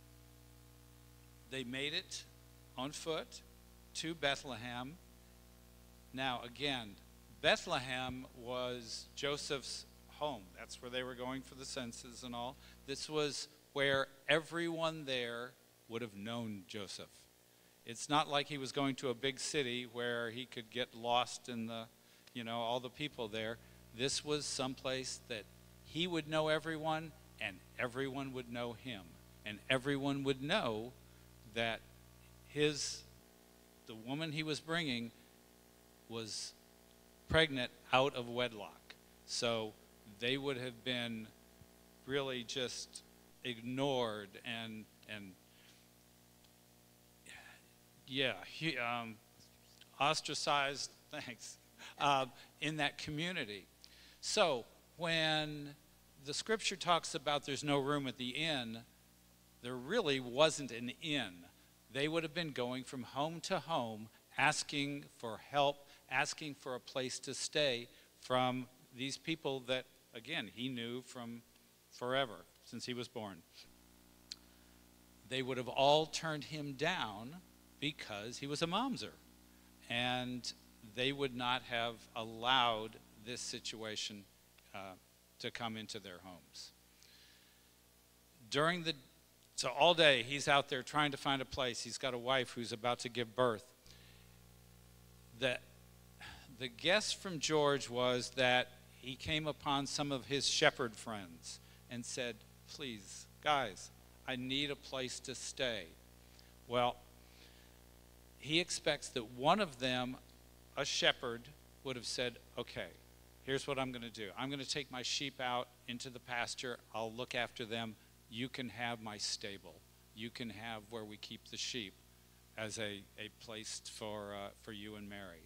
they made it on foot to Bethlehem. Now, again, Bethlehem was Joseph's home. That's where they were going for the census and all. This was where everyone there would have known Joseph. It's not like he was going to a big city where he could get lost in the, you know, all the people there. This was someplace that he would know everyone, and everyone would know him. And everyone would know that his, the woman he was bringing was pregnant out of wedlock. So they would have been really just ignored and, and yeah, he, um, ostracized, thanks, uh, in that community. So when the scripture talks about there's no room at the inn, there really wasn't an inn. They would have been going from home to home, asking for help, asking for a place to stay from these people that, again, he knew from forever, since he was born. They would have all turned him down because he was a mamzer. And they would not have allowed this situation uh, to come into their homes. During the, so all day he's out there trying to find a place. He's got a wife who's about to give birth. The, the guess from George was that he came upon some of his shepherd friends and said, please, guys, I need a place to stay. Well, he expects that one of them, a shepherd, would have said, okay, here's what I'm going to do. I'm going to take my sheep out into the pasture. I'll look after them. You can have my stable. You can have where we keep the sheep as a, a place for, uh, for you and Mary.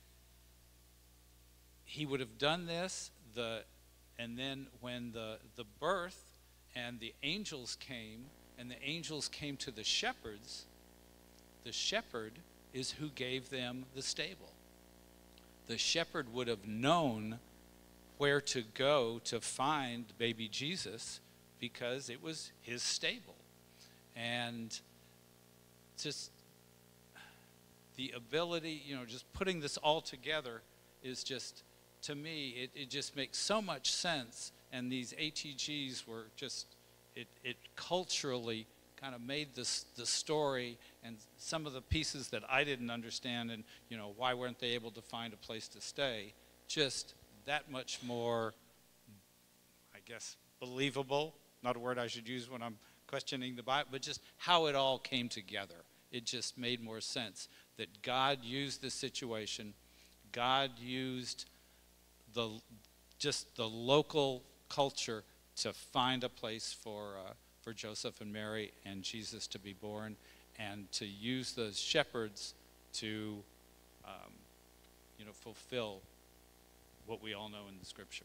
He would have done this, the, and then when the, the birth and the angels came, and the angels came to the shepherds, the shepherd is who gave them the stable. The shepherd would have known where to go to find baby Jesus because it was his stable. And just the ability, you know, just putting this all together is just, to me, it, it just makes so much sense. And these A T Gs were just, it, it culturally kind of made this the story, and some of the pieces that I didn't understand, and you know, why weren't they able to find a place to stay, just that much more, I guess, believable, not a word I should use when I'm questioning the Bible, but just how it all came together. It just made more sense that God used the situation, God used the just the local culture to find a place for uh, for Joseph and Mary and Jesus to be born, and to use the shepherds to, um, you know, fulfill what we all know in the scripture.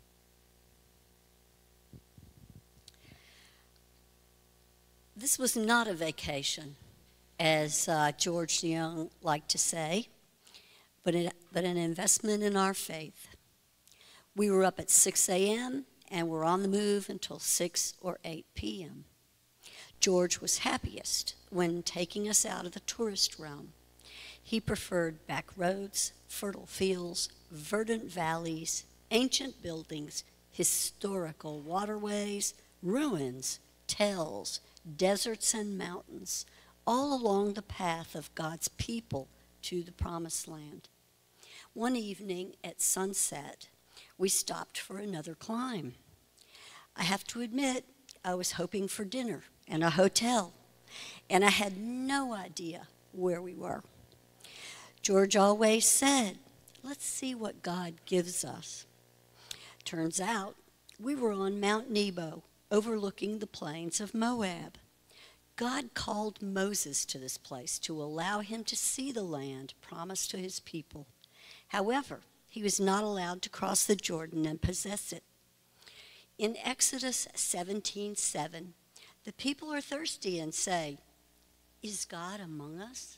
This was not a vacation, as uh, George Young liked to say, but, it, but an investment in our faith. We were up at six a m and were on the move until six or eight p m George was happiest when taking us out of the tourist realm. He preferred back roads, fertile fields, verdant valleys, ancient buildings, historical waterways, ruins, tells, deserts and mountains, all along the path of God's people to the Promised Land. One evening at sunset, we stopped for another climb. I have to admit, I was hoping for dinner and a hotel, and I had no idea where we were. George always said, let's see what God gives us. Turns out, we were on Mount Nebo, overlooking the plains of Moab. God called Moses to this place to allow him to see the land promised to his people. However, he was not allowed to cross the Jordan and possess it. In Exodus seventeen seven, the people are thirsty and say, is God among us?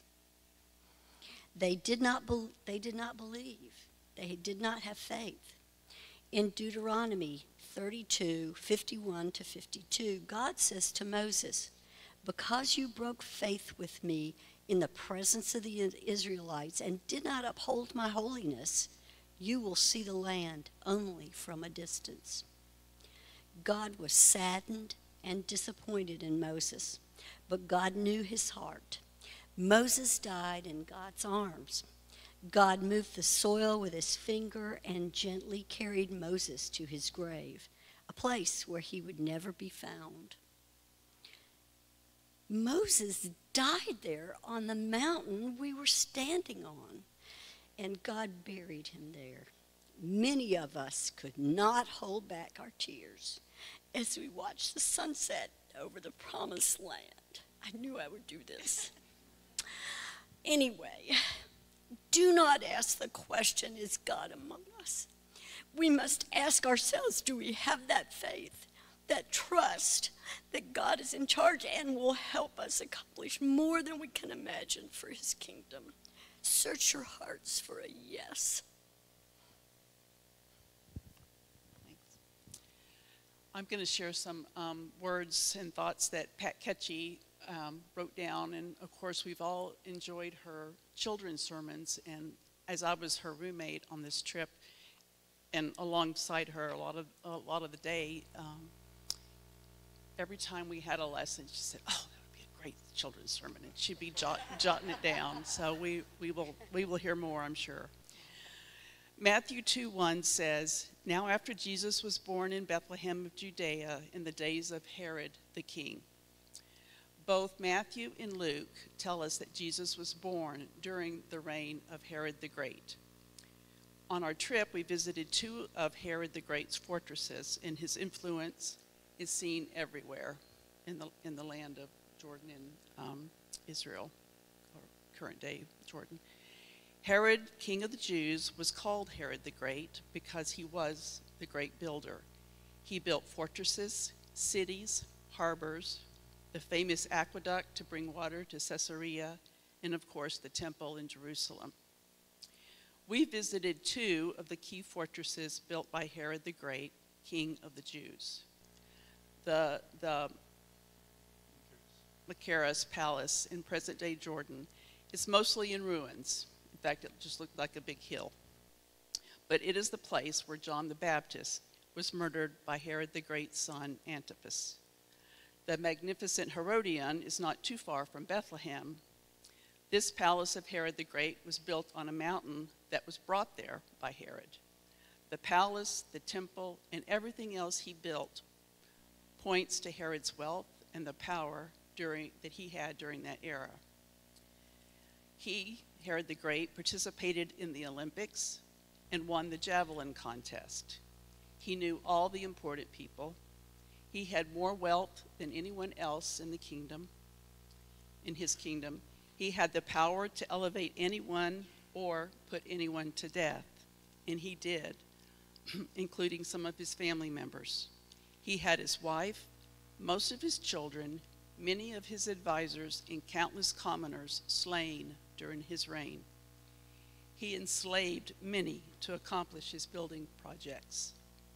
They did not be- they did not believe. They did not have faith. In Deuteronomy thirty-two fifty-one to fifty-two, God says to Moses, because you broke faith with me in the presence of the Israelites and did not uphold my holiness, you will see the land only from a distance. God was saddened and disappointed in Moses, but God knew his heart. Moses died in God's arms. God moved the soil with his finger and gently carried Moses to his grave, a place where he would never be found. Moses died there on the mountain we were standing on, and God buried him there. Many of us could not hold back our tears as we watched the sunset over the Promised Land. I knew I would do this. Anyway, do not ask the question, is God among us? we must ask ourselves, do we have that faith, that trust that God is in charge and will help us accomplish more than we can imagine for his kingdom? Search your hearts for a yes. Thanks. I'm going to share some um, words and thoughts that Pat Ketchy um, wrote down, and of course we've all enjoyed her children's sermons, and as I was her roommate on this trip and alongside her a lot of a lot of the day, um, every time we had a lesson, she said, "Oh, that would be a great children's sermon," and she'd be jot, jotting it down. So we we will we will hear more, I'm sure. Matthew two one says, "Now after Jesus was born in Bethlehem of Judea in the days of Herod the king." Both Matthew and Luke tell us that Jesus was born during the reign of Herod the Great. On our trip, we visited two of Herod the Great's fortresses, and his influence is seen everywhere in the, in the land of Jordan and um, Israel, or current day Jordan. Herod, king of the Jews, was called Herod the Great because he was the great builder. He built fortresses, cities, harbors, the famous aqueduct to bring water to Caesarea, and of course the temple in Jerusalem. We visited two of the key fortresses built by Herod the Great, king of the Jews. The, the Machaerus Palace in present-day Jordan is mostly in ruins. In fact, it just looked like a big hill. But it is the place where John the Baptist was murdered by Herod the Great's son, Antipas. The magnificent Herodion is not too far from Bethlehem. This palace of Herod the Great was built on a mountain that was brought there by Herod. The palace, the temple, and everything else he built points to Herod's wealth and the power during, that he had during that era. He, Herod the Great, participated in the Olympics and won the javelin contest. He knew all the important people. He had more wealth than anyone else in the kingdom, in his kingdom. He had the power to elevate anyone or put anyone to death, and he did, including some of his family members. He had his wife, most of his children, many of his advisors, and countless commoners slain during his reign. He enslaved many to accomplish his building projects.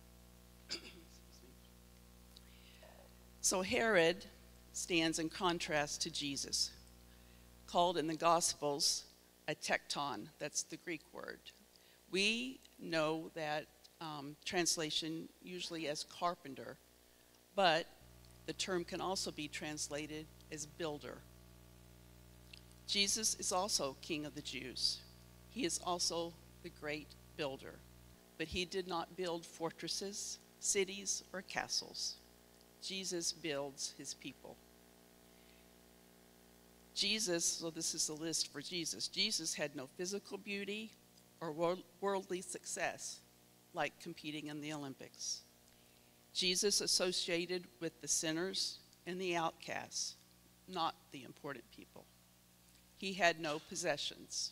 So Herod stands in contrast to Jesus, called in the Gospels a tekton. That's the Greek word. We know that um, translation usually as carpenter, but the term can also be translated as builder. Jesus is also King of the Jews. He is also the great builder, but he did not build fortresses, cities, or castles. Jesus builds his people. Jesus, so this is the list for Jesus. Jesus had no physical beauty or worldly success like competing in the Olympics. Jesus associated with the sinners and the outcasts, not the important people. He had no possessions.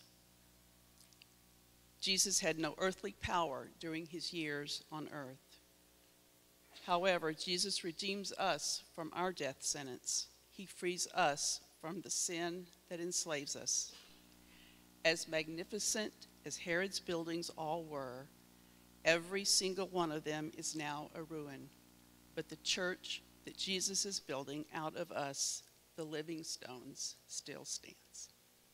Jesus had no earthly power during his years on earth. However, Jesus redeems us from our death sentence. He frees us from the sin that enslaves us. As magnificent as Herod's buildings all were, every single one of them is now a ruin. But the church that Jesus is building out of us, the living stones, still stands.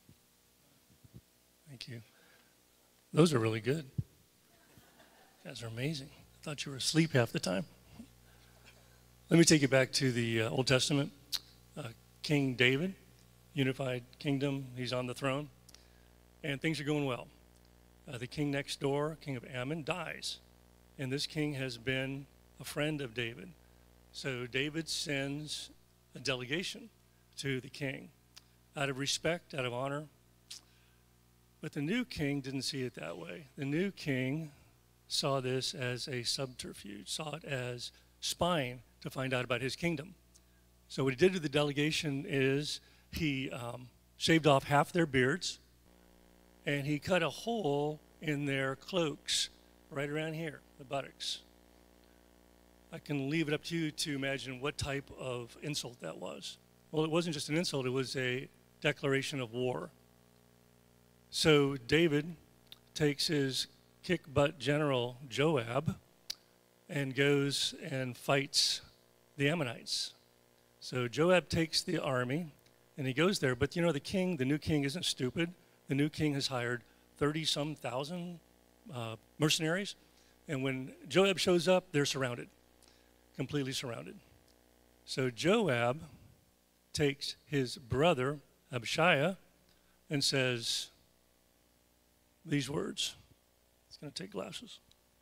Thank you. Those are really good. You guys are amazing. I thought you were asleep half the time. Let me take you back to the uh, Old Testament. Uh, King David, unified kingdom, he's on the throne, and things are going well. Uh, the king next door, king of Ammon, dies, and this king has been a friend of David. So David sends a delegation to the king out of respect, out of honor. But the new king didn't see it that way. The new king saw this as a subterfuge, saw it as spying to find out about his kingdom. So what he did to the delegation is he um, shaved off half their beards, and he cut a hole in their cloaks right around here, the buttocks. I can leave it up to you to imagine what type of insult that was. Well, it wasn't just an insult, it was a declaration of war. So David takes his kick-butt general Joab and goes and fights the Ammonites. So Joab takes the army and he goes there, but you know, the king, the new king isn't stupid. The new king has hired thirty-some thousand uh, mercenaries, and when Joab shows up, they're surrounded, completely surrounded. So Joab takes his brother Abishai and says these words. It's going to take glasses.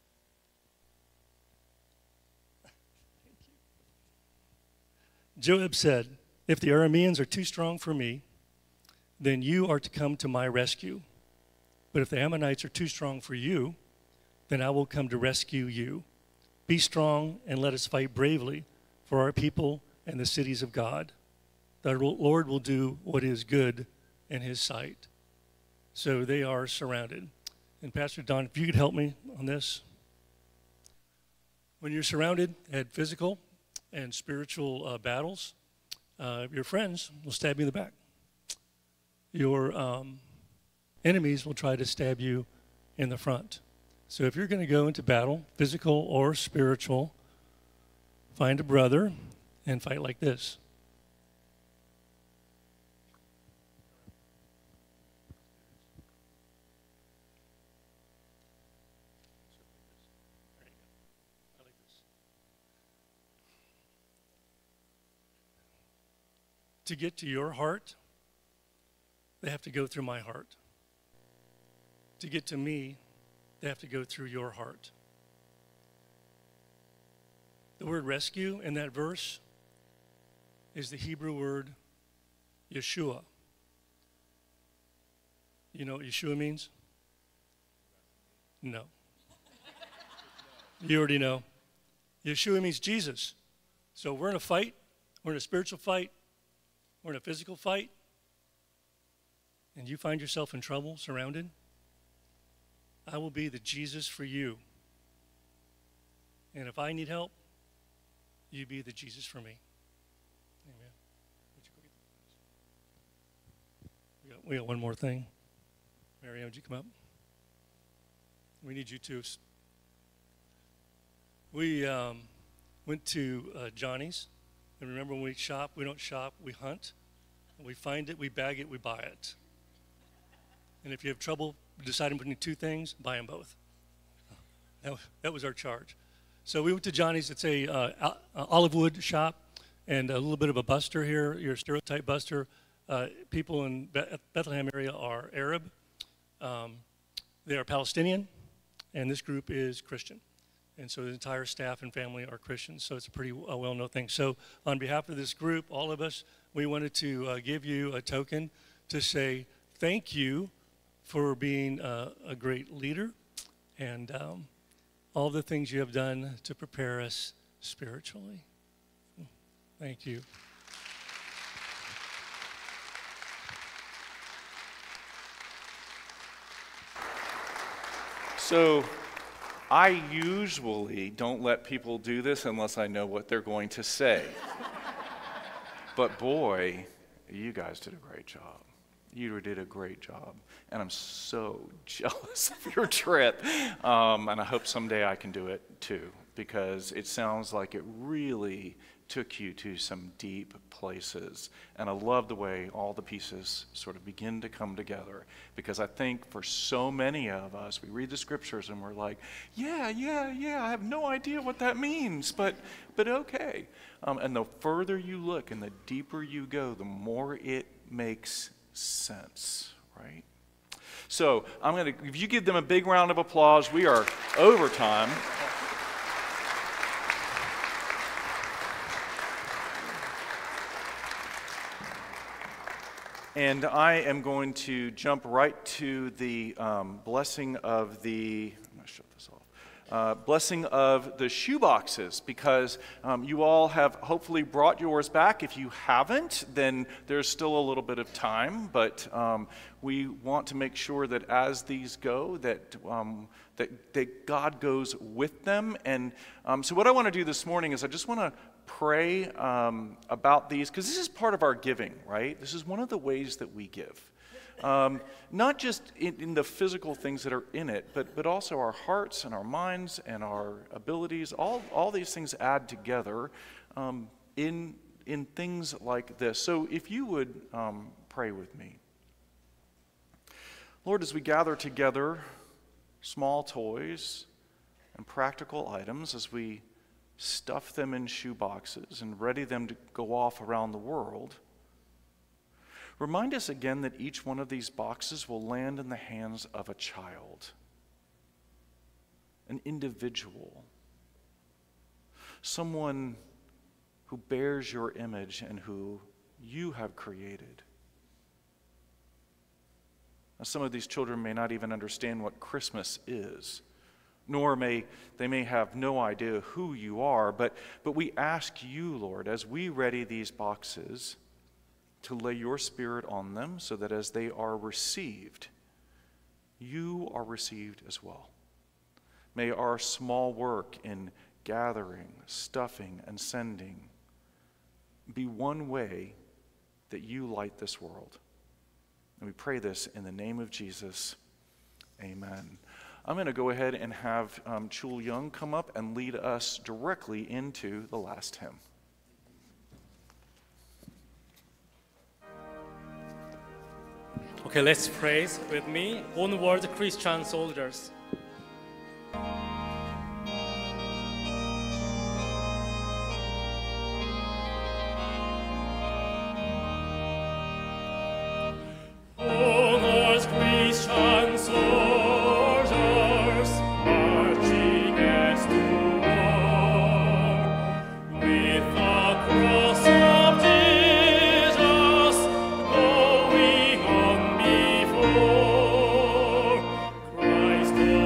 Joab said, "If the Arameans are too strong for me, then you are to come to my rescue. But if the Ammonites are too strong for you, then I will come to rescue you. Be strong and let us fight bravely for our people and the cities of God. The Lord will do what is good in his sight." So they are surrounded. And Pastor Don, if you could help me on this. When you're surrounded at physical and spiritual uh, battles, uh, your friends will stab you in the back. Your um, enemies will try to stab you in the front. So if you're going to go into battle, physical or spiritual, find a brother and fight like this. To get to your heart, they have to go through my heart. To get to me, they have to go through your heart. The word rescue in that verse is the Hebrew word Yeshua. You know what Yeshua means? No. You already know. Yeshua means Jesus. So we're in a fight. We're in a spiritual fight. We're in a physical fight, and you find yourself in trouble, surrounded. I will be the Jesus for you. And if I need help, you be the Jesus for me. Amen. We got, we got one more thing. Marianne, would you come up? We need you too. We um, went to uh, Johnny's. And remember, when we shop, we don't shop, we hunt. And we find it, we bag it, we buy it. And if you have trouble deciding between two things, buy them both. That, that was our charge. So we went to Johnny's. It's a uh, olive wood shop and a little bit of a buster here, your stereotype buster. Uh, people in Be- Bethlehem area are Arab. Um, they are Palestinian, and this group is Christian. And so the entire staff and family are Christians, so it's a pretty uh, well-known thing. So on behalf of this group, all of us, we wanted to uh, give you a token to say thank you for being uh, a great leader and um, all the things you have done to prepare us spiritually. Thank you. So I usually don't let people do this unless I know what they're going to say. But boy, you guys did a great job. You did a great job. And I'm so jealous of your trip. Um, and I hope someday I can do it too, because it sounds like it really took you to some deep places. And I love the way all the pieces sort of begin to come together, because I think for so many of us, we read the scriptures and we're like, yeah, yeah, yeah, I have no idea what that means, but, but okay. Um, and the further you look and the deeper you go, the more it makes sense, right? So I'm going to, if you give them a big round of applause, we are over time. And I am going to jump right to the um, blessing of the, I'm going to shut this off, uh, blessing of the shoe boxes, because um, you all have hopefully brought yours back. If you haven't, then there's still a little bit of time, but um, we want to make sure that as these go, that um, that, that God goes with them. And um, so what I want to do this morning is I just want to pray um, about these, because this is part of our giving, right? This is one of the ways that we give. Um, not just in, in the physical things that are in it, but, but also our hearts and our minds and our abilities. All, all these things add together um, in, in things like this. So if you would um, pray with me. Lord, as we gather together small toys and practical items, as we stuff them in shoe boxes and ready them to go off around the world, remind us again that each one of these boxes will land in the hands of a child, an individual, someone who bears your image and who you have created. Now, some of these children may not even understand what Christmas is, nor may they may have no idea who you are, but, but we ask you, Lord, as we ready these boxes, to lay your Spirit on them so that as they are received, you are received as well. May our small work in gathering, stuffing, and sending be one way that you light this world. And we pray this in the name of Jesus. Amen. I'm going to go ahead and have um, Chul Young come up and lead us directly into the last hymn. Okay, let's praise with me. Onward, Christian soldiers. Onward, Christian soldiers, marching as to war, with the cross of Jesus going on before. Christ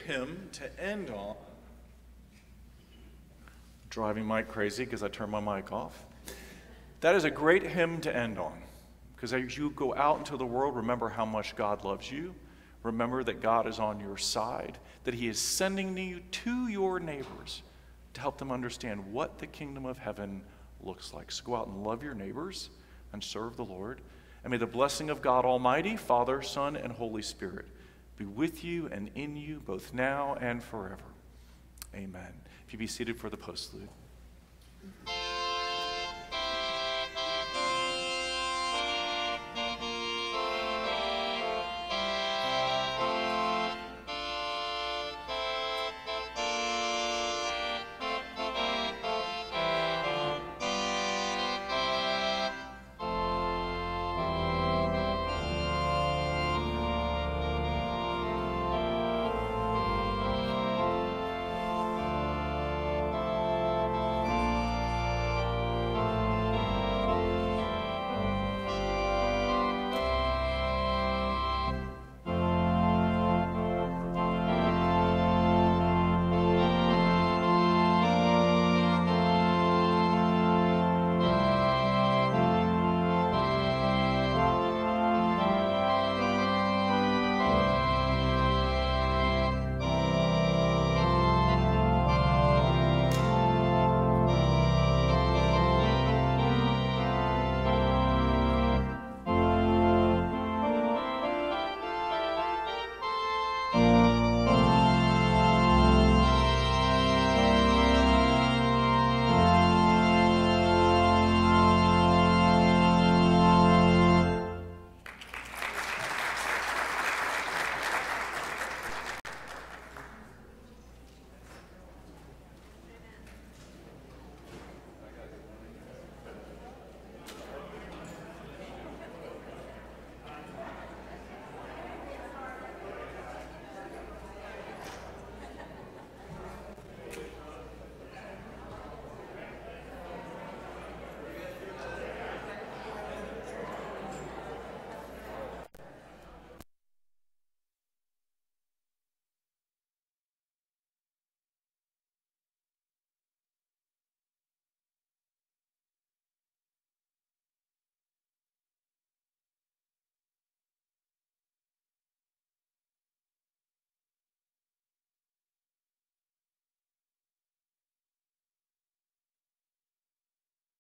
hymn to end on. Driving Mike crazy because I turned my mic off. That is a great hymn to end on, because as you go out into the world, remember how much God loves you. Remember that God is on your side, that he is sending you to your neighbors to help them understand what the kingdom of heaven looks like. So go out and love your neighbors and serve the Lord. And may the blessing of God Almighty, Father, Son, and Holy Spirit be with you and in you both now and forever. Amen. If you be seated for the postlude.